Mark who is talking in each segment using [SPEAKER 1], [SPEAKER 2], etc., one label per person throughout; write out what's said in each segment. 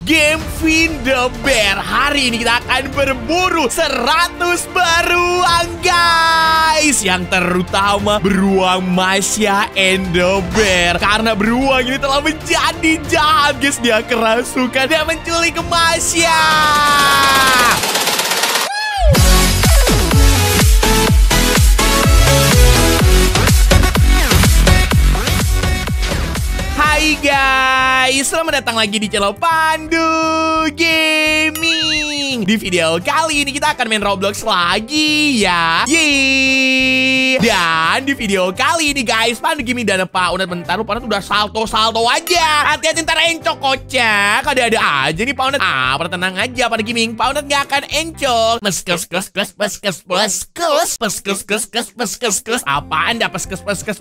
[SPEAKER 1] game Find the Bear. Hari ini kita akan berburu 100 beruang guys. Yang terutama beruang Masya and the Bear. Karena beruang ini telah menjadi jahat guys. Dia kerasukan, dia menculik Masya. Hai guys, selamat datang lagi di channel Pandu Gaming. Di video kali ini kita akan main Roblox lagi ya. Yeay. Dan di video kali ini guys, Pandu Gaming dan Pak Unat bentar, Pak Unat udah salto-salto aja. Hati-hati ntar encok kocak. Ada-ada aja nih Pak Unat. Tenang aja Pandu Gaming, Pak Unat gak akan encok. Meskes. Apaan dah peskes.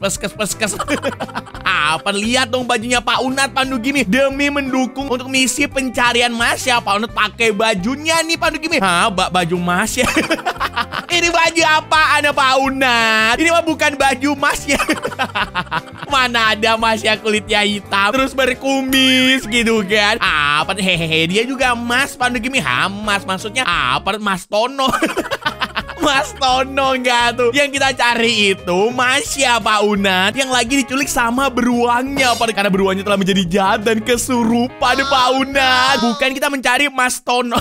[SPEAKER 1] Apa lihat dong bajunya Pak Unat Pandu Gaming. Demi mendukung untuk misi pencarian Masya, Pak Unat pakai bajunya nih Pandu Gaming. Baju Masya. Ini baju apaan Pak Unat? Ini mah bukan baju Masya. Mana ada Masya kulitnya hitam terus berkumis gitu kan. Hehehe, dia juga Mas Pandu Gaming. Mas maksudnya apa? Mas Tono. Mas Tono enggak tuh. Yang kita cari itu Masya Pak Unat yang lagi diculik sama beruangnya. Karena beruangnya telah menjadi jahat dan kesurupan Pak Unat. Bukan kita mencari Mas Tono.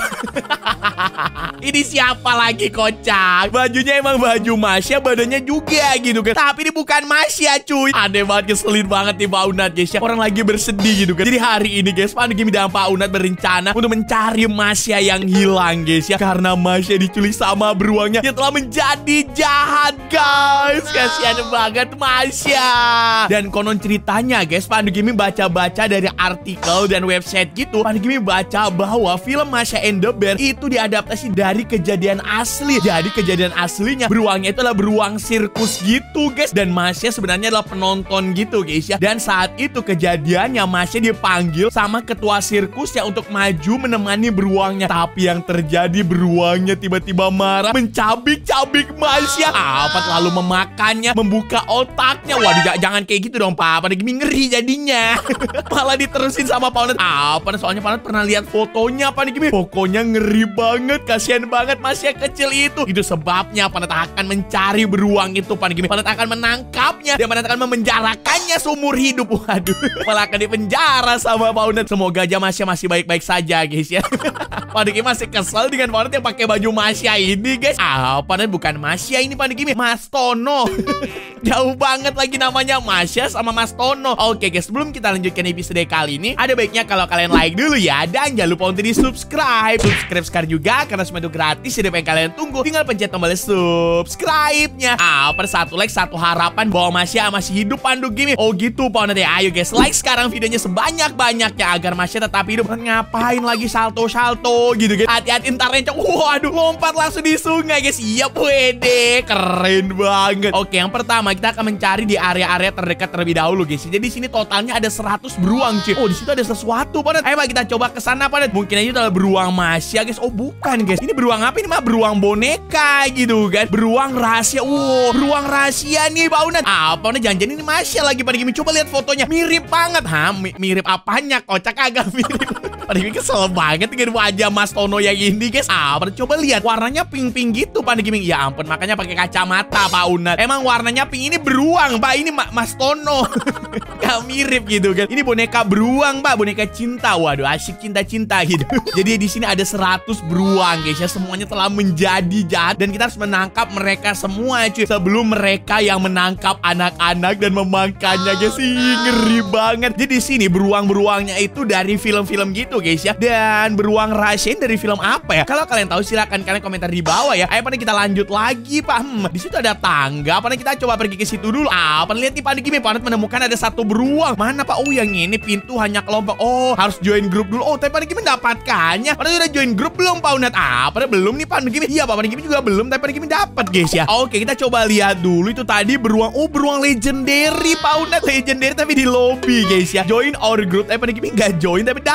[SPEAKER 1] Ini siapa lagi kocak? Bajunya emang baju Masya, badannya juga gitu kan. Tapi ini bukan Masya cuy. Aneh banget, keselin banget nih Pak Unat guys ya. Orang lagi bersedih gitu kan. Jadi hari ini guys, Pandu Gaming dan Pak Unat berencana untuk mencari Masya yang hilang guys ya. Karena Masya diculik sama beruangnya yang telah menjadi jahat guys. Kasihan banget Masya. Dan konon ceritanya guys, Pandu Gaming baca-baca dari artikel dan website gitu. Pandu Gaming baca bahwa film Masya and the Bear itu diadaptasi dari kejadian asli. Jadi kejadian aslinya beruangnya itu adalah beruang sirkus gitu guys. Dan Masya sebenarnya adalah penonton gitu guys ya. Dan saat itu kejadiannya Masya dipanggil sama ketua sirkusnya untuk maju menemani beruangnya. Tapi yang terjadi beruangnya tiba-tiba marah, mencabik-cabik Masya. Lalu memakannya, membuka otaknya. Waduh, jangan kayak gitu dong Pak. Pandu Gaming ngeri jadinya. Malah diterusin sama Pak Unat. Soalnya Pak Unat pernah lihat fotonya Pandu Gaming. Pokoknya ngeri banget. Kasihan banget Masya kecil itu. Itu sebabnya Pak Unat akan mencari beruang itu Pandu Gaming. Pak Unat akan menangkapnya dan Pak Unat akan memenjarakannya seumur hidup. Waduh, malah akan dipenjara sama Pak Unat. Semoga aja Masya masih baik-baik saja guys ya. Pandu Gaming masih kesel dengan Pak Unat yang pakai baju Masya ini guys. Pak Unat bukan Masya ini Pandu Gaming, Mas Tono. Jauh banget lagi namanya Masya sama Mas Tono. Oke guys, sebelum kita lanjutkan episode kali ini, ada baiknya kalau kalian like dulu ya. Dan jangan lupa untuk di subscribe sekarang juga, karena semua itu gratis. Jadi apa yang kalian tunggu, tinggal pencet tombol subscribe-nya. Per satu like, satu harapan bahwa Masya masih hidup Pandu Gaming. Oh gitu Pak Unat ya. Ayo guys, like sekarang videonya sebanyak-banyaknya agar Masya tetap hidup. Ngapain lagi salto-salto gitu guys. Hati-hati ntar rencok. Waduh, lompat langsung di sungai guys. Iya wede, keren banget. Oke, yang pertama kita akan mencari di area-area terdekat terlebih dahulu guys. Jadi di sini totalnya ada 100 beruang cuy. Oh, di situ ada sesuatu Pak Unat. Ayo Pak, kita coba ke sana Pak Unat. Mungkin aja itu adalah beruang Masya guys. Oh bukan guys, ini beruang apa? Ini mah beruang boneka gitu kan. Beruang rahasia. Wow, beruang rahasia nih Pak Unat. Pak Unat jangan-jangan ini Masya lagi Pandu Gaming. Coba lihat fotonya, mirip banget. Mirip apanya? Kocak agak mirip. Pandu Gaming kesel banget dengan wajah Mas Tono yang ini guys. Coba lihat, warnanya pink-pink gitu Pandu Gaming. Ya ampun, makanya pakai kacamata Pak Unat. Emang warnanya pink, ini beruang Pak. Ini Mas Tono. Gak mirip gitu kan. Ini boneka beruang Pak, boneka cinta. Waduh, asik cinta-cinta gitu. Jadi di sini ada 100 beruang guys ya. Semuanya telah menjadi jahat dan kita harus menangkap mereka semua cuy, sebelum mereka yang menangkap anak-anak dan memakannya guys. Ngeri banget. Jadi di sini beruang-beruangnya itu dari film-film gitu guys ya. Dan beruang rahasia dari film apa ya? Kalau kalian tahu silahkan kalian komentar di bawah ya. Ayo Pandu kita lanjut lagi Pak. Di situ ada tangga. Pandu kita coba pergi ke situ dulu. Pandu lihat nih Pandu Gaming. Pandu menemukan ada satu beruang. Mana Pak? Oh yang ini pintu hanya kelompok. Oh harus join grup dulu. Oh tapi Pandu Gaming mendapatkannya. Pandu udah join grup belum Pak Unat? Pandu belum nih Pandu Gaming. Iya Pak, Pandu Gaming juga belum. Tapi Pandu Gaming dapat guys ya. Oke, kita coba lihat dulu itu tadi beruang. Oh beruang legendary Pak Unat. Legendary tapi di lobby guys ya. Join our group. Tapi Pandu Gaming nggak join tapi dapat ya.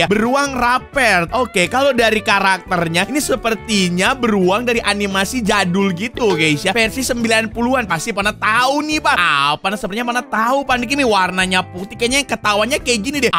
[SPEAKER 1] Beruang Rapper. Oke, kalau dari karakternya ini sepertinya beruang dari animasi jadul gitu guys ya. Versi 90-an. Pasti pada tahu nih Pak. Sebenarnya pada tahu Pak Kimi warnanya putih. Kayaknya yang ketawanya kayak gini deh.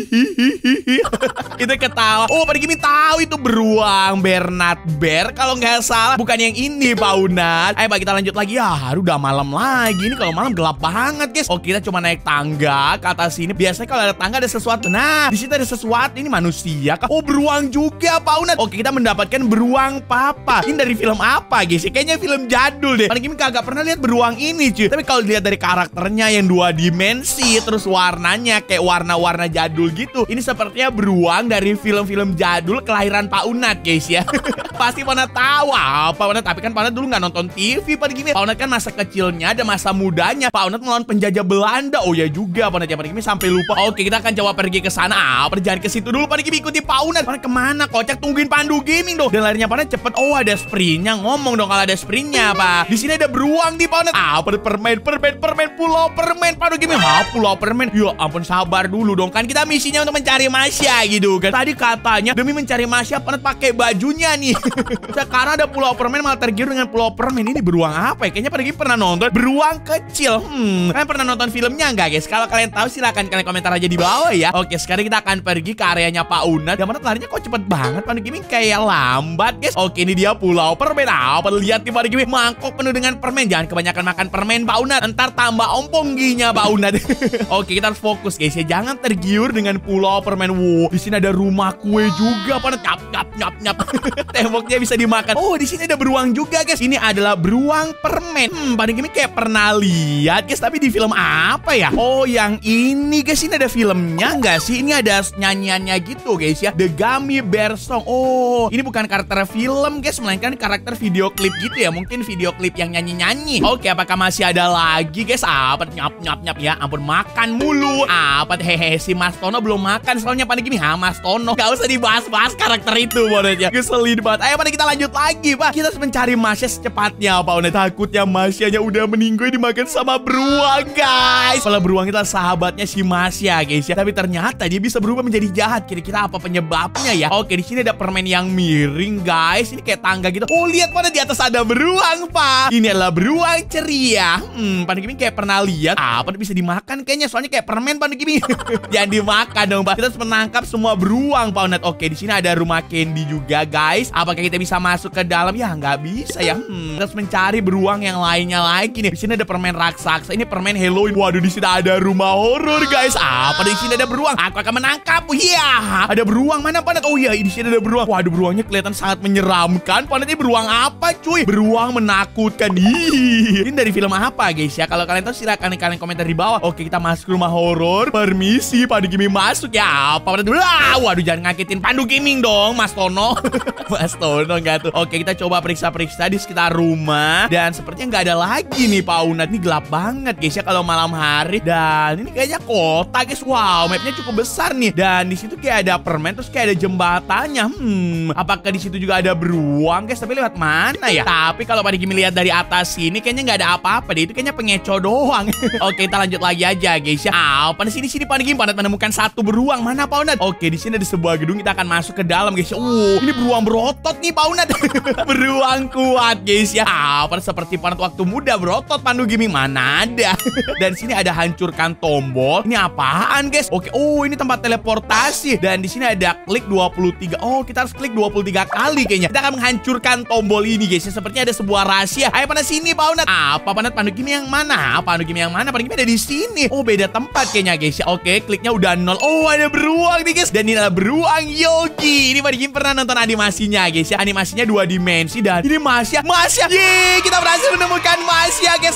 [SPEAKER 1] Itu ketawa. Oh, Pak Kimi tahu itu beruang Bernard Bear kalau nggak salah. Bukan yang ini Pak Unat. Ayo Pak, kita lanjut lagi ya. Udah malam lagi. Ini kalau malam gelap banget guys. Oke, kita cuma naik tangga ke atas sini. Biasanya kalau ada tangga ada sesuatu. Nah, di situ ada sesuatu. Ini manusia kah? Oh, beruang juga Pak Unat. Oke, kita mendapatkan beruang papa. Ini dari film apa guys? Kayaknya film jadul deh. Pak Kimi kagak pernah lihat beruang ini cuy. Tapi kalau dilihat dari karakternya yang 2 dimensi, terus warnanya kayak warna-warna jadul gitu. Ini sepertinya beruang dari film-film jadul kelahiran Pak Unat guys ya. Pasti Pak Unat tahu apa Pak Unat. Tapi kan Pak Unat dulu nggak nonton TV Pak Kimi. Pak Unat kan masa kecilnya ada masa mudanya Pak Unat melawan penjajah Belanda. Oh ya juga Pak Unat ya. Pak Kimi sampai lupa. Oke, kita akan coba pergi ke sana. Jangan ke situ dulu Pak Kimi, ikuti Pak Unat. Pak Unat kemana? Kocak, tungguin Pandu Gaming dong. Dan larinya Pak Unat cepet. Oh, ada sprintnya. Ngomong dong kalau ada sprintnya Pak. Di sini ada beruang di Pak Unat. Permen pulau permen Pandu Gaming. Pulau permen. Ya ampun, sabar dulu dong. Kan kita misinya untuk mencari Masya gitu kan. Tadi katanya demi mencari Masya Pak Unat pakai bajunya nih. Sekarang ada pulau permen malah tergiur dengan pulau permen. Ini beruang apa ya? Kayaknya Pak Unat pernah nonton beruang kecil. Kalian pernah nonton filmnya nggak guys? Kalau kalian tahu silahkan kalian komentar aja di bawah ya. Oke, sekarang kita akan pergi ke areanya Pak Unat. Yang mana larinya kok cepet banget Pak Kimi, kayak lambat guys. Oke, ini dia pulau permen. Lihat nih Pak Kimi, mangkok penuh dengan permen. Jangan kebanyakan makan permen Pak Unat, ntar tambah ompong giginya Pak Unat. Oke, kita harus fokus guys ya. Jangan tergiur dengan pulau permen. Wow, di sini ada rumah kue juga Pak Unat. Nyap. Temboknya bisa dimakan. Oh, di sini ada beruang juga guys. Ini adalah beruang permen. Pak Kimi kayak pernah lihat guys, tapi di film apa ya? Oh, yang ini guys, ini ada filmnya nggak sih? Ini ada nyanyiannya gitu guys ya. The Gummy Bear Song. Oh, ini bukan karakter film guys, melainkan karakter video klip gitu ya. Mungkin video klip yang nyanyi-nyanyi. Oke, apakah masih ada lagi guys? Nyap ya. Ampun, makan mulu. Hehe, si Mas Tono belum makan soalnya Pak Kimi. Mas Tono gak usah dibahas-bahas karakter itu Pak. Keselin banget. Ayo Pak, kita lanjut lagi Pak. Kita harus mencari Masya secepatnya Pak Unat. Takutnya Masyanya udah meninggal dimakan sama beruang guys. Kalau beruang kita sahabatnya si Masya guys ya. Tapi ternyata dia bisa berubah menjadi jahat. Kira-kira apa penyebabnya ya? Oke, di sini ada permen yang miring guys. Ini kayak tangga gitu. Oh, lihat pada di atas ada beruang Pak. Ini adalah beruang ceria. Pak Kimi kayak pernah lihat. Apa bisa dimakan kayaknya? Soalnya kayak permen Pak Kimi. Jangan dimakan dong Pak. Kita harus menangkap semua beruang Pak Unat. Oke, di sini ada rumah candy juga guys. Apakah kita bisa masuk ke dalam? Ya nggak bisa ya. Kita harus mencari beruang yang lainnya lagi nih. Di sini ada permen raksasa. Ini permen Halloween. Waduh, di sini ada rumah horor guys. Apa di sini ada beruang? Aku akan menangkap. Iya, ada beruang mana Pak Unat? Oh iya, di sini ada beruang. Waduh, beruangnya kelihatan sangat menyeramkan. Pak Unat, ini beruang apa cuy? Beruang menakutkan. Ini dari film apa guys ya? Kalau kalian tahu silakan kalian komentar di bawah. Oke, kita masuk rumah horor. Permisi Pandu Gaming masuk ya. Pak Unat. Waduh, jangan ngagetin Pandu Gaming dong Mas Tono. Mas Tono nggak tuh. Oke, kita coba periksa-periksa di sekitar rumah. Dan sepertinya nggak ada lagi nih Pak Unat. Ini gelap banget guys ya kalau malam hari. Dan ini kayaknya kota guys. Wow, mapnya cukup besar nih. Dan di situ kayak ada permen, terus kayak ada jembatannya. Apakah di situ juga ada beruang guys? Tapi lewat mana ya? Tapi kalau Pak Kimi lihat dari atas sini kayaknya nggak ada apa-apa deh. Itu kayaknya pengecoh doang. Oke, kita lanjut lagi aja guys ya. Apa di sini Pak Kimi menemukan satu beruang. Mana Pak Unat? Oke, di sini ada sebuah gedung. Kita akan masuk ke dalam guys. Ini beruang berotot nih Pak Unat. Beruang kuat guys ya. Seperti Pak Unat waktu muda berotot Pandu Gaming. Mana ada. Dan sini ada hancurkan tombol. Ini apaan guys? Oke, ini tempat teleportasi. Dan di sini ada klik 23. Oh, kita harus klik 23 kali kayaknya. Kita akan menghancurkan tombol ini guys. Sepertinya ada sebuah rahasia. Ayo pada sini Pak Unat. Apa Pak Unat? Pandu Gaming yang mana? Pandu Gaming yang mana? Pandu Gaming ada di sini. Oh, beda tempat kayaknya guys ya. Oke, kliknya udah 0. Oh, ada beruang nih guys. Dan ini adalah beruang Yogi. Ini Pandu Gaming pernah nonton animasinya guys ya. Animasinya 2 dimensi. Dan ini Masya. Yeay, kita berhasil menemukan Masya guys.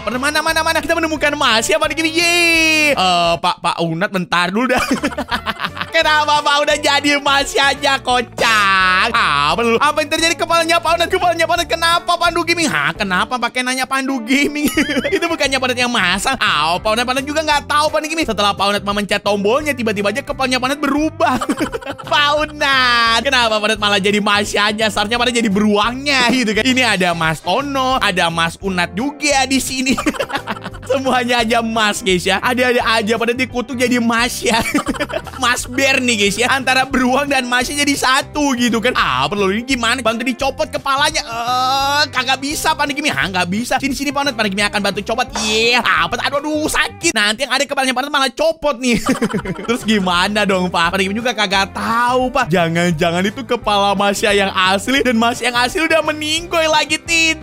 [SPEAKER 1] Mana? Kita menemukan Masya Pandu Gaming. Yeay. Pak Unat bentar dulu dah. Kenapa Pak udah jadi Masya aja kocak? Apa yang terjadi kepalanya Pak Unat? Kepalanya Pak Unat kenapa Pandu Gaming? Kenapa pakai nanya Pandu Gaming? Itu bukannya Pak Unat yang masang. Pak Unat juga nggak tahu Pandu Gaming. Setelah Pak Unat memencet tombolnya, tiba-tiba aja kepalanya Pak Unat berubah. Pak Unat, kenapa Pak Unat malah jadi Masya aja? Seharusnya Pak Unat jadi beruangnya gitu kan. Ini ada Mas Tono, ada Mas Unat juga di sini. Semuanya aja emas guys ya. Ada-ada aja pada dikutuk jadi emas ya. Mas bear nih guys ya. Antara beruang dan emasnya jadi satu gitu kan. Perlu ini gimana? Bantu dicopot kepalanya. Kagak bisa Panda Gimi. Nggak bisa. Sini Panda Gimi akan bantu copot. Aduh sakit. Nanti yang ada kepalanya Panda malah copot nih. Terus gimana dong Pak? Panda Gimi juga kagak tahu Pak. Jangan-jangan itu kepala Masya yang asli dan Masya yang asli udah meninggoy lagi.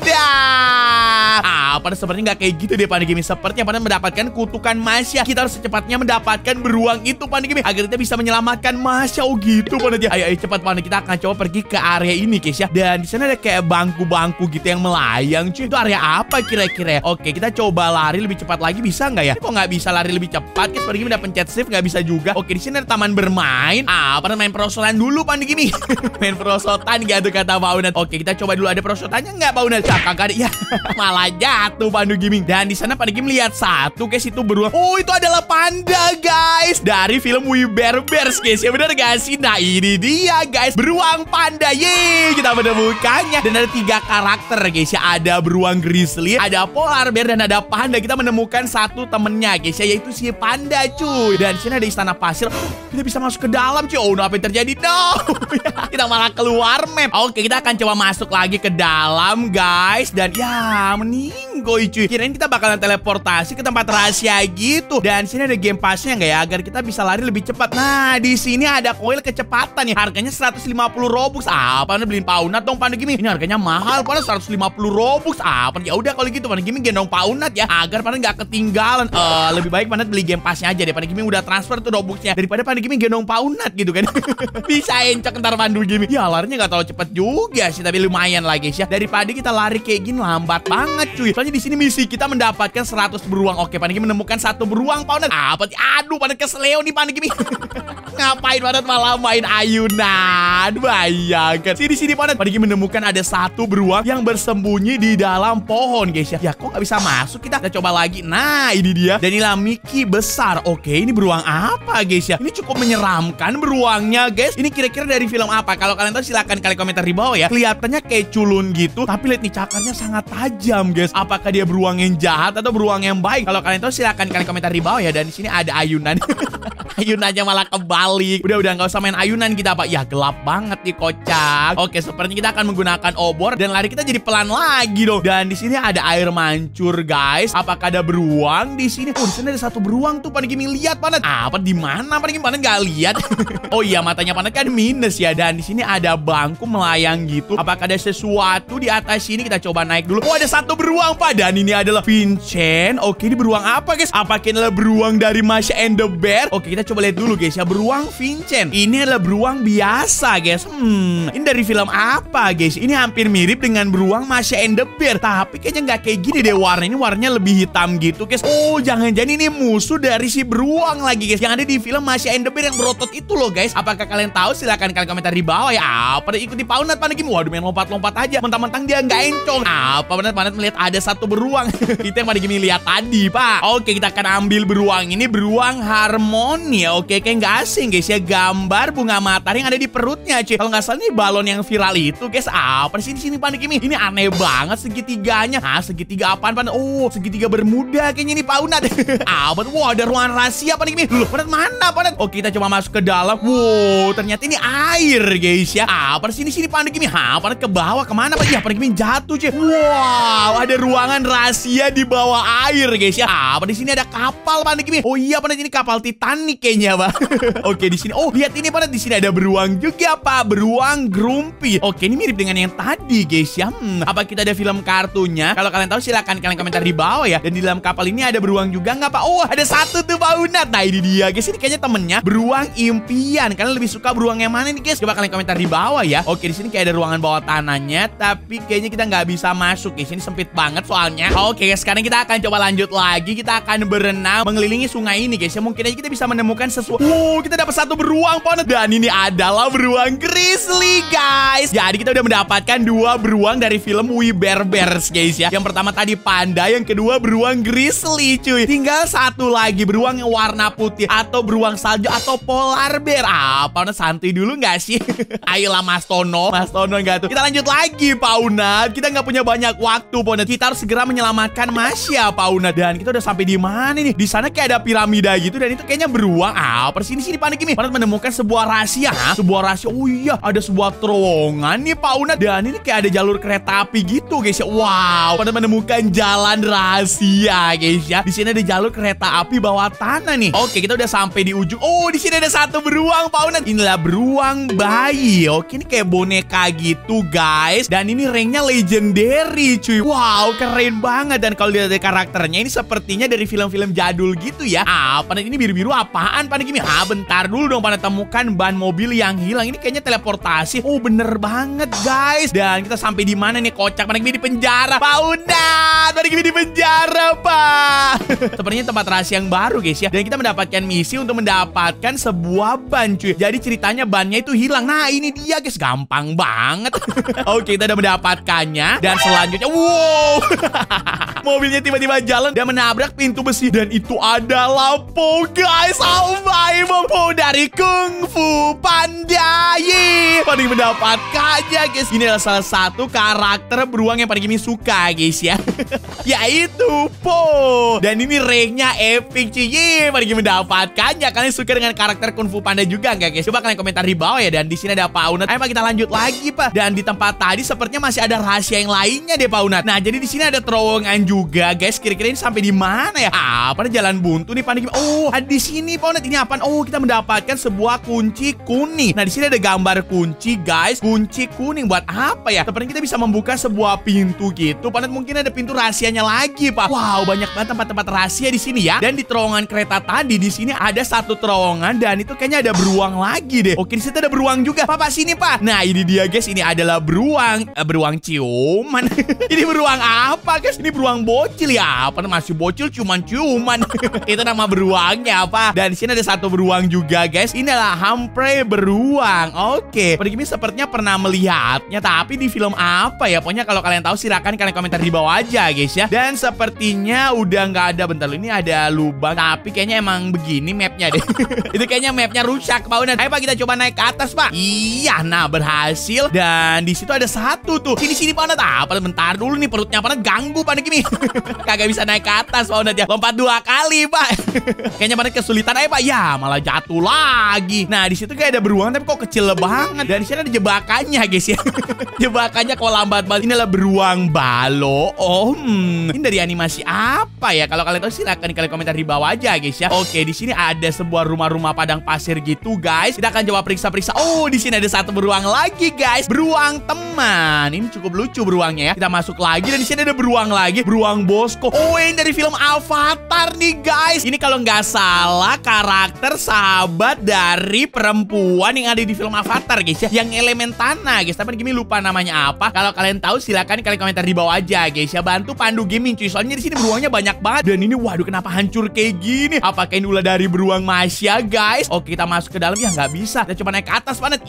[SPEAKER 1] Tidak. Pada sepertinya nggak kayak gitu deh Panda Gimi. Sepertinya Panda mendapatkan kutukan Masya. Kita harus secepatnya mendapatkan beruang itu Panda Gimi agar kita bisa menyelamatkan Masya. Gitu Panda. Ayo cepat Panda, kita akan coba pergi ke area ini guys ya. Dan di sana ada kayak bangku-bangku gitu yang melayang cuy. Itu area apa kira-kira? Oke, kita coba lari lebih cepat lagi, bisa nggak ya? Kok nggak bisa lari lebih cepat guys? Panda Gimi udah pencet shift nggak bisa juga. Oke, di sini ada taman bermain. Panda main perosotan dulu Panda Gimi. Main perosotan gitu kata Pak Unat. Oke, kita coba dulu ada perosotannya nggak Pak Unat? Kagak ada ya. Malah jatuh Panda Gimi. Dan di sana Panda Gimi lihat satu guys, itu beruang. Oh, itu adalah panda guys. Dari film We Bare Bears guys ya, bener gak sih? Nah ini dia guys, beruang panda. Yeay, kita menemukannya. Dan ada 3 karakter guys ya. Ada beruang grizzly, ada polar bear, dan ada panda. Kita menemukan satu temennya guys ya, yaitu si panda cuy. Dan di sini ada istana pasir. Kita bisa masuk ke dalam cuy. Oh no, apa yang terjadi? No. Kita malah keluar map. Oke, kita akan coba masuk lagi ke dalam guys. Dan ya meninggoy cuy. Kirain kita bakalan teleportasi ke tempat rahasia gitu. Dan sini ada game passnya nggak ya, agar kita bisa lari lebih cepat. Nah di sini ada koil kecepatan nih. Harganya 150 Robux. Panda beliin Pak Unat dong Panda Gimi. Ini harganya mahal Panda, 150 Robux. Ya udah kalau gitu Panda Gimi gendong Pak Unat ya, agar Panda nggak ketinggalan. Lebih baik Panda beli game passnya aja deh. Panda Gimi udah transfer tuh Robuxnya, daripada Panda Gimi gendong Pak Unat gitu kan. Bisa encok ntar Panda Gimi. Ya larinya nggak terlalu cepet juga sih, tapi lumayan lah guys ya. Daripada kita lari kayak gini lambat banget cuy. Soalnya di sini misi kita mendapatkan 100 beruang. Oke, Panda Gimi menemukan 1 beruang Pak Unat. Aduh Panda kesleo nih Panda Gimi. Ngapain Panda malah main ayunan? Bayangkan. Sini Panda Gimi menemukan ada 1 beruang yang bersembunyi di dalam pohon guys ya. Ya kok nggak bisa masuk kita? Kita coba lagi. Nah ini dia. Dan inilah Mickey besar. Oke, ini beruang apa guys ya? Ini cukup menyeramkan beruangnya guys. Ini kira-kira dari film apa? Kalau kalian tahu silahkan kalian komentar di bawah ya. Kelihatannya kayak culun gitu, tapi lihat nih cakarnya sangat tajam guys. Apakah dia beruang yang jahat atau beruang yang baik? Kalau kalian tahu silahkan kalian komentar di bawah ya. Dan di sini ada ayunan. Ayunannya malah kebalik. Udah nggak usah main ayunan kita Pak. Ya gelap banget nih kocak. Oke, sepertinya kita akan menggunakan obor dan lari kita jadi pelan lagi dong. Dan di sini ada air mancur guys. Apakah ada beruang di sini? Oh, di sini ada 1 beruang tuh Panda Gimi lihat Panda. Di mana Panda Gimi? Panda nggak lihat. Oh iya, matanya Panda kan minus ya. Dan di sini ada bangku melayang gitu. Apakah ada sesuatu di atas sini? Kita coba naik dulu. Oh, ada 1 beruang Pak. Dan ini adalah Vincent. Oke, ini beruang apa guys? Apakah ini adalah beruang dari Masya and the Bear? Oke, kita coba lihat dulu guys ya. Beruang Vincent. Ini adalah beruang biasa guys. Ini dari film apa guys? Ini hampir mirip dengan beruang Masya and the Bear, tapi kayaknya nggak kayak gini deh warnanya. Ini warnanya lebih hitam gitu guys. Oh, jangan-jangan ini musuh dari si beruang lagi guys, yang ada di film Masya and the Bear yang berotot itu loh guys. Apakah kalian tahu? Silahkan kalian komentar di bawah ya. Pada ikuti Pak Unat Panda Gimi. Waduh, main lompat-lompat aja. Mentang-mentang dia nggak encong. Panda melihat ada 1 beruang. Itu yang Panda Gimi lihat tadi Pak. Oke, kita akan ambil beruang ini. Beruang harmoni ya. Oke, kayak nggak asing guys ya. Gambar bunga matahari yang ada di perutnya cuy. Kalau nggak salah ini balon yang viral itu guys. Apa di sini Panda Gimi? Ini aneh banget segitiganya. Segitiga apaan Panda? Oh, segitiga bermuda kayaknya nih Pak Unat. Wah, ada ruangan rahasia Panda Gimi. Loh, Panda mana Panda? Oke, kita coba masuk ke dalam. Wow, ternyata ini air guys ya. Panda sini Panda Gimi. Panda ke bawah kemana Pak? Ya, Panda Gimi jatuh cuy. Wow, ada ruangan rahasia di bawah air guys ya. Panda di sini ada kapal Panda Gimi. Oh iya Panda, ini kapal Titanic kayaknya Pak. Oke, di sini. Oh, lihat ini Panda, di sini ada beruang juga Pak. Beruang Grumpy. Oke, ini mirip dengan yang tadi guys ya. Apa kita ada film kartunya? Kalau kalian tahu silahkan kalian komentar di bawah ya. Dan di dalam kapal ini ada beruang juga nggak Pak? Oh, ada 1 tuh Pak Unat. Nah ini dia guys, ini kayaknya temennya beruang impian. Kalian lebih suka beruang yang mana nih guys? Coba kalian komentar di bawah ya. Oke, di sini kayak ada ruangan bawah tanahnya, tapi kayaknya kita nggak bisa masuk guys. Ini sempit banget soalnya. Oke guys, sekarang kita akan coba lanjut lagi. Kita akan berenang mengelilingi sungai ini guys ya. Mungkin aja kita bisa menemukan menemukan sesuatu. Kita dapat satu beruang, Paunet. Dan ini adalah beruang grizzly, guys. Jadi kita udah mendapatkan 2 beruang dari film We Bare Bears, guys ya. Yang pertama tadi panda, yang kedua beruang grizzly, cuy. Tinggal satu lagi beruang yang warna putih atau beruang salju atau polar bear. Paunet santuy dulu nggak sih? Ayolah Mas Tono nggak tuh. Kita lanjut lagi, Paunet. Kita nggak punya banyak waktu, Paunet. Kita harus segera menyelamatkan Masya, Paunet. Dan kita udah sampai di mana nih? Di sana kayak ada piramida gitu dan itu kayaknya beruang. Persini panik ini. Paunet menemukan sebuah rahasia. Sebuah rahasia. Oh iya, ada sebuah terowongan nih, Paunet. Dan ini kayak ada jalur kereta api gitu, guys ya. Wow, Paunet menemukan jalan rahasia, guys ya. Di sini ada jalur kereta api bawah tanah nih. Oke, kita udah sampai di ujung. Di sini ada satu beruang, Paunet. Inilah beruang bayi. Oke, ini kayak boneka gitu, guys. Dan ini ranknya legendary, cuy. Wow, keren banget. Dan kalau lihat dari karakternya, ini sepertinya dari film-film jadul gitu ya. Paunet, ini biru-biru apaan, Paunet Gimi? Bentar dulu dong, Paunet. Temukan ban mobil yang hilang. Ini kayaknya teleportasi. Bener banget, guys. Dan kita sampai di mana nih? Kocak, Paunet Gimi di penjara. Paunet, Paunet Gimi di penjara, Pak. Sepertinya tempat rahasia yang baru, guys ya. Dan kita mendapatkan misi untuk mendapatkan sebuah ban, cuy. Jadi ceritanya bannya itu hilang. Nah, ini dia, guys. Gampang banget. Oke, kita udah mendapatkannya. Dan selanjutnya, wow. Mobilnya tiba-tiba jalan dan menabrak pintu besi. Dan itu adalah Po, guys. Oh my God. Po dari Kung Fu Panda. Paling mendapatkannya, guys. Ini adalah salah satu karakter beruang yang paling Gimi suka, guys ya. Yaitu Po. Dan ini ranknya epic, cuy. Paling Gimi mendapatkannya. Kalian suka dengan karakter Kung Fu Panda juga nggak, guys? Coba kalian komentar di bawah ya. Dan di sini ada Paunet. Ayo Pak, kita lanjut lagi, Pak. Dan di tempat tadi sepertinya masih ada rahasia yang lainnya deh, Paunet. Nah, jadi di sini ada terowongan juga, guys. Kira-kira ini sampai di mana ya? Pada jalan buntu nih, Panik. Ada di sini, Paunet. Ini apaan? Kita mendapatkan sebuah kunci kuning. Nah, di sini ada gambar kunci, guys. Kunci kuning buat apa ya? Sepertinya kita bisa membuka sebuah pintu gitu. Paunet, mungkin ada pintu rahasianya lagi, Pak. Wow, banyak banget tempat-tempat rahasia di sini ya. Dan di terowongan kereta tadi, di sini ada satu terowongan dan itu kayaknya ada beruang lagi deh. Oke, di situ ada beruang juga. Pak, sini, Pak. Nah, ini dia, guys. Ini adalah beruang. Beruang ciuman. Ini beruang apa, guys? Ini beruang bocil ya. Masih bocil ciuman-ciuman. Itu nama beruangnya, apa? Dan di sini ada satu beruang juga, guys. Ini adalah Humphrey beruang. Oke. Pada Gimi sepertinya pernah melihatnya, tapi di film apa ya? Pokoknya kalau kalian tahu silakan kalian komentar di bawah aja, guys ya. Dan sepertinya udah nggak ada. Bentar, ini ada lubang, tapi kayaknya emang begini mapnya deh. Itu kayaknya mapnya rusak, Pak. Ayo, Pak, kita coba naik ke atas, Pak. Iya, nah berhasil. Dan di situ ada satu tuh. Sini, Paunet. Bentar dulu nih, perutnya Paunet ganggu, Pada Gimi. Kagak bisa naik ke atas, Paunet ya. Lompat 2 kali, Pak. Kayaknya Paunet kesulitan aja, Pak. Ya, malah jatuh lagi. Nah, di situ kayak ada beruang tapi kok kecil banget. Dan di sini ada jebakannya, guys ya. Jebakannya kok lambat banget. Ini adalah beruang balo. Ini dari animasi apa ya? Kalau kalian tahu silakan kalian komentar di bawah aja, guys ya. Oke, di sini ada sebuah rumah-rumah padang pasir gitu, guys. Kita akan coba periksa-periksa. Di sini ada satu beruang lagi, guys. Beruang teman. Ini cukup lucu beruangnya ya. Kita masuk lagi dan di sini ada beruang lagi. Beruang Bosco. Ini dari film Avatar nih, guys. Ini kalau nggak salah karakter sahabat dari perempuan yang ada di film Avatar, guys ya. Yang elemen tanah, guys. Tapi Gimi lupa namanya apa. Kalau kalian tahu silakan kalian komentar di bawah aja, guys ya. Bantu pandu gaming, cuy. Soalnya di sini beruangnya banyak banget. Dan ini waduh, kenapa hancur kayak gini? Apakah ini ulah dari beruang Masya, guys? Oke, kita masuk ke dalam. Ya nggak bisa. Kita coba naik ke atas, Paunet.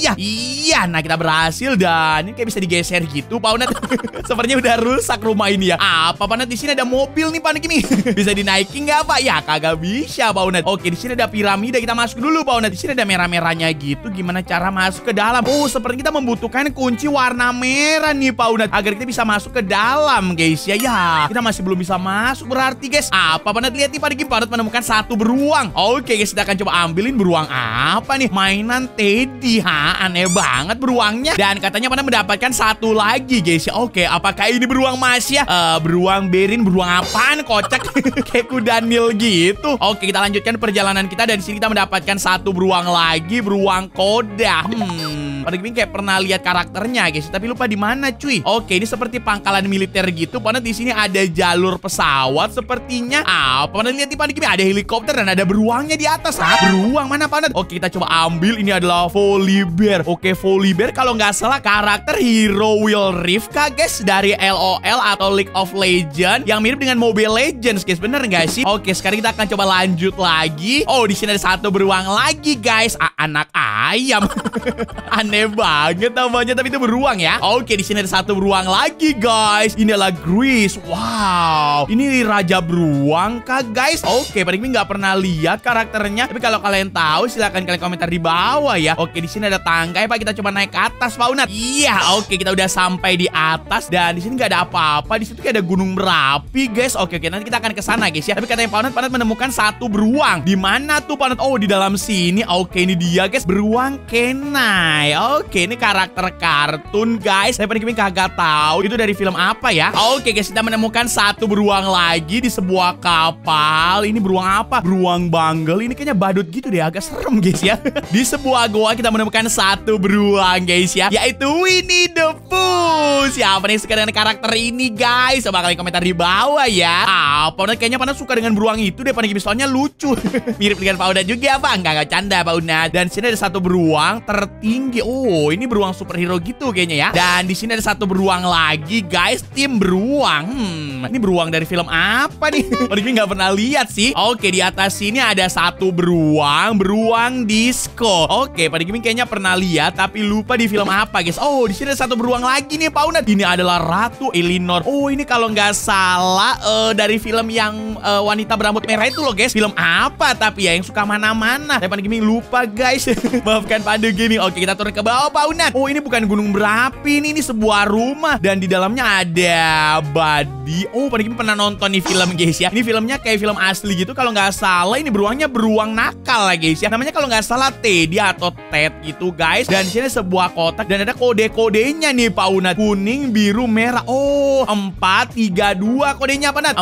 [SPEAKER 1] Iya. Nah, kita berhasil dan ini kayak bisa digeser gitu, Paunet. Sepertinya udah rusak rumah ini ya. Apa, Paunet? Di sini ada mobil nih, Paunet Gimi. Bisa dinaikin nggak, Pak? Ya kagak bisa, Paunet. Oke, di sini ada piramida. Kita masuk dulu, Paunet. Di sini ada merah-merahnya gitu. Gimana cara masuk ke dalam? Seperti kita membutuhkan kunci warna merah nih, Paunet, agar kita bisa masuk ke dalam, guys ya. Ya, kita masih belum bisa masuk berarti, guys. Apa, Paunet? Lihat nih, Paunet Gimi. Paunet menemukan satu beruang. Oke, guys, kita akan coba ambilin beruang apa nih? Mainan Teddy. Aneh banget beruangnya. Dan katanya Paunet mendapatkan satu lagi, guys ya. Oke, apakah ini beruang Masya? Beruang Berin, beruang apaan? Kocak. Kayak kuda Nil gitu. Oke, kita lanjutkan perjalanan kita. Dan di sini kita mendapatkan satu beruang lagi, beruang Koda. Pak Udin kayak pernah lihat karakternya guys, tapi lupa di mana cuy. Oke, ini seperti pangkalan militer gitu. Pak Udin di sini ada jalur pesawat sepertinya. Pak Udin lihat nih Pak Udin, ada helikopter dan ada beruangnya di atas. Beruang mana Pak Udin? Oke, kita coba ambil. Ini adalah Volibear. Oke, Volibear kalau nggak salah karakter Hero Will Reef guys, dari LOL atau League of Legends yang mirip dengan Mobile Legends guys, bener nggak sih? Oke, sekarang kita akan coba lanjut lagi. Oh, di sini ada satu beruang lagi guys. Anak ayam. Aneh banget namanya, tapi itu beruang ya. Oke, di sini ada satu beruang lagi guys. Ini adalah Grease. Wow, ini raja beruang kah guys? Oke, Pak Dikmi nggak pernah lihat karakternya, tapi kalau kalian tahu silahkan kalian komentar di bawah ya. Oke, di sini ada tangga ya Pak, kita coba naik ke atas Pak Unat. Iya, oke, kita udah sampai di atas dan di sini nggak ada apa-apa. Di situ kayak ada gunung berapi guys. Oke, nanti kita akan ke sana guys ya. Tapi katanya Pak Unat menemukan satu beruang. Di mana tuh Pak Unat? Oh, di dalam sini. Oke, ini dia guys, beruang Kenai. Oke, ini karakter kartun guys. Saya Pak Dikmi kagak tahu itu dari film apa ya. Oke guys, kita menemukan satu beruang lagi di sebuah kapal. Ini beruang apa? Beruang Bangle. Ini kayaknya badut gitu deh, agak serem guys ya. Di sebuah goa kita menemukan satu beruang guys ya, yaitu Winnie the Pooh. Siapa nih suka dengan karakter ini guys? Coba kalian komentar di bawah ya. Pak Unat kayaknya Pak Unat suka dengan beruang itu deh Pak Dikmi, soalnya lucu. Mirip dengan Pak Unat juga Pak. Enggak canda Pak Unat. Dan sini ada satu beruang tertinggi. Oh, ini beruang superhero gitu kayaknya ya. Dan di sini ada satu beruang lagi guys, tim beruang. Ini beruang dari film apa nih? Pak Dikmi nggak pernah lihat sih. Oke, di atas sini ada satu beruang disco. Oke, Pak Dikmi kayaknya pernah lihat tapi lupa di film apa guys. Oh, di sini ada satu beruang lagi nih Pak Unat. Ini adalah Ratu Elinor. Oh, ini kalau nggak salah dari film yang wanita berambut merah itu loh guys. Film apa tapi ya yang suka mana-mana. Saya Pak Dikmi lupa guys. Maafkan Pak Dikmi. Oke, kita turun ke bawah Pak Unat. Oh, ini bukan gunung berapi, ini sebuah rumah dan di dalamnya ada Buddy. Oh, Pak Dikmi pernah nonton nih film guys ya. Ini filmnya kayak film asli gitu. Kalau nggak salah ini beruangnya beruang nakal lah guys ya. Namanya kalau nggak salah Teddy atau Ted gitu guys. Dan di sini sebuah kotak dan ada kode-kodenya nih Pak Unat. Kuning, biru, merah. Oh, 432 kodenya apa Nat?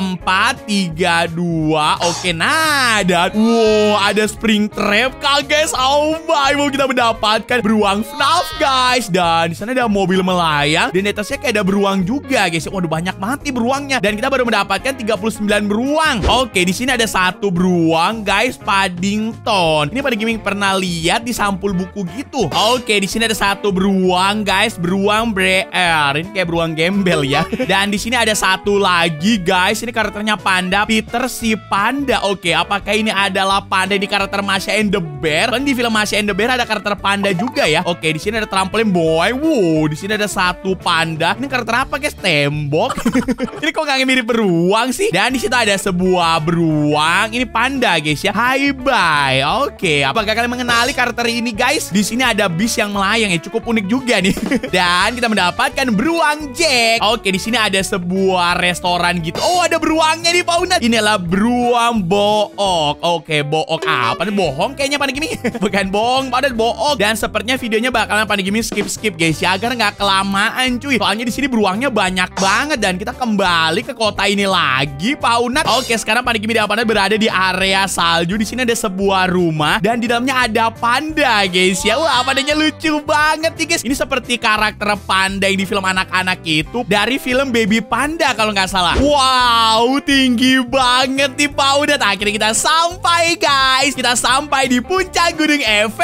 [SPEAKER 1] 432. Oke, nah dan wow, ada spring trap kah guys. Oh my, mau kita mendapatkan beruang FNAF guys. Dan di sana ada mobil melayang dan di atasnya kayak ada beruang juga guys. Waduh, banyak banget nih beruangnya. Dan kita baru mendapatkan 39 beruang. Oke, di sini ada satu beruang guys, Paddington. Ini pada gaming pernah lihat di sampul buku gitu. Oke, di sini ada satu beruang guys, beruang Breer. Ini kayak beruang gembel ya. Dan di sini ada satu lagi guys. Ini karakternya panda, Peter si panda. Oke, apakah ini adalah panda di karakter Masha and the Bear? Kan di film Masha and the Bear ada karakter panda juga ya. Oke, di sini ada trampolin boy. Wow, di sini ada satu panda. Ini karakter apa guys? Tembok. Ini kok nggak mirip beruang sih? Dan di situ ada sebuah beruang. Ini panda guys ya. Hai bye. Oke, apakah kalian mengenali karakter ini guys? Di sini ada bis yang melayang ya, cukup unik juga nih. Dan kita mendapatkan beruang Jack. Oke, di sini ada sebuah restoran gitu. Oh, ada beruangnya nih Pak Unat. Ini adalah beruang Book. Oke, Book apa nih? Bohong kayaknya Pak Dikmi. Bukan bohong, pada Book. Dan sepertinya videonya bakalan Pak Dikmi skip guys ya, agar nggak kelamaan cuy. Soalnya di sini beruangnya banyak banget dan kita kembali ke kota ini lagi Pak Unat. Oke, sekarang Pak Dikmi dan Pak Unat berada di area salju. Di sini ada sebuah rumah dan di dalamnya ada panda guys ya. Wah, pandanya lucu banget nih guys. Ini seperti karakter panda yang di film anak-anak itu dari film Baby Panda kalau nggak salah. Wow, tinggi banget nih Pak Unat. Akhirnya kita sampai guys. Kita sampai di puncak Gunung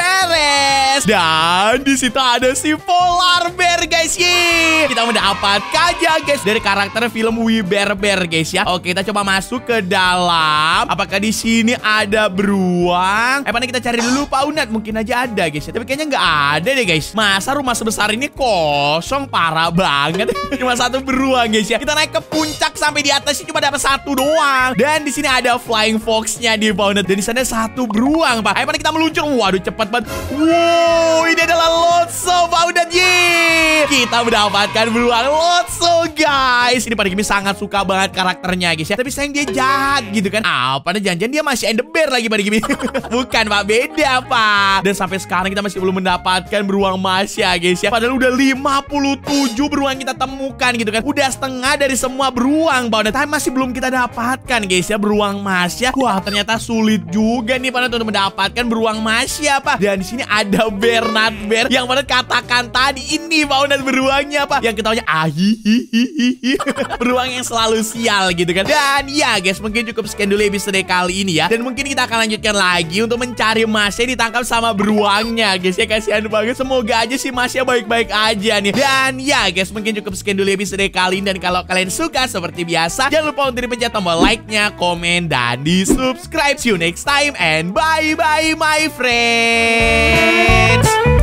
[SPEAKER 1] Everest. Dan di situ ada si polar bear guys. Yeay. Kita mendapatkannya guys dari karakter film We Bear Bear guys ya. Oke, kita coba masuk ke dalam. Apakah di sini ada beruang? Mana kita cari dulu Pak Unat. Mungkin aja ada guys ya, tapi kayaknya nggak ada deh guys. Masa rumah sebesar ini kosong? Parah banget. Cuma satu beruang guys ya. Kita naik ke puncak sampai di atasnya cuma dapat satu doang. Dan di sini ada flying fox-nya di Pak Unat. Dan di sana satu beruang Pak. Mana kita meluncur. Waduh, cepat banget. Wow, ini adalah Lotso Pak Unat. Yeay. kita mendapatkan beruang Lotso, guys. Ini Pak Kimi sangat suka banget karakternya, guys ya. Tapi sayang dia jahat gitu kan. Apa nih, jangan-jangan dia masih end the bear lagi Pak Kimi. Bukan Pak, beda Pak. Dan sampai sekarang kita masih belum mendapatkan beruang emas ya, guys ya. Padahal udah 57 beruang kita temukan gitu kan. Udah setengah dari semua beruang, Pak. Tapi masih belum kita dapatkan, guys ya, beruang emas ya. Wah, ternyata sulit juga nih Pak untuk mendapatkan beruang emas ya, Pak. Dan di sini ada Bernard Bear yang pada katakan tadi ini Pak beruangnya Pak. Yang ketawanya ahihihihi. Beruang yang selalu sial gitu kan. Dan ya guys, mungkin cukup sekian dulu episode kali ini ya. Dan mungkin kita akan lanjutkan lagi untuk mencari emasnya ditangkap sama beruangnya, guys ya. Kasihan banget. Semoga aja si emasnya baik-baik aja nih. Dan ya guys, mungkin cukup sekian dulu episode kali ini. Dan kalau kalian suka seperti biasa, jangan lupa untuk dipencet tombol like-nya, komen, dan di subscribe. See you next time and bye-bye my friends.